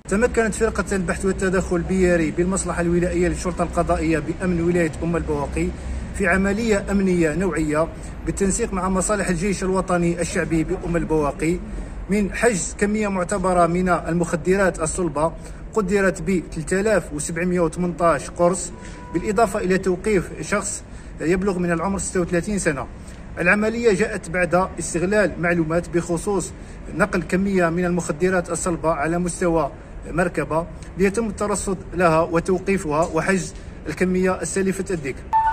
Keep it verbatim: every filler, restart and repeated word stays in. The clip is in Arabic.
تمكنت فرقة البحث والتدخل بياري بالمصلحة الولائية للشرطة القضائية بأمن ولاية أم البواقي في عملية أمنية نوعية بالتنسيق مع مصالح الجيش الوطني الشعبي بأم البواقي من حجز كمية معتبرة من المخدرات الصلبة قدرت ب ثلاثة آلاف وسبعمائة وثمانية عشر قرص، بالإضافة إلى توقيف شخص يبلغ من العمر ستة وثلاثين سنة. العملية جاءت بعد استغلال معلومات بخصوص نقل كمية من المخدرات الصلبة على مستوى مركبة ليتم الترصد لها وتوقيفها وحجز الكمية السالفة الذكر.